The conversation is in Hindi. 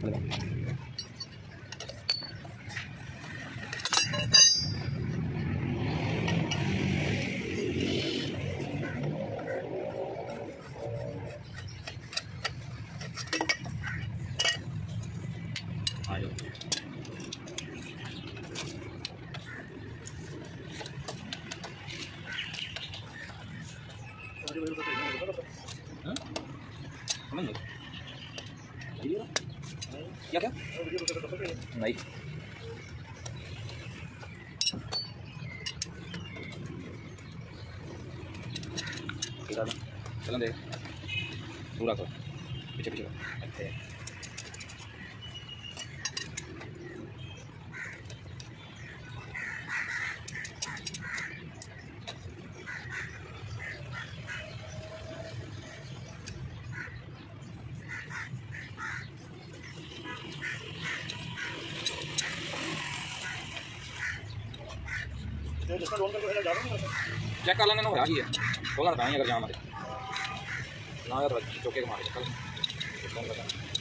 क्या क्या नहीं चलन दे पूरा करो पीछे पीछे अच्छे चेक कर लेंगे ना होया की है बोलना तो नहीं अगर जहाँ हमारे ना यार चौके के मारे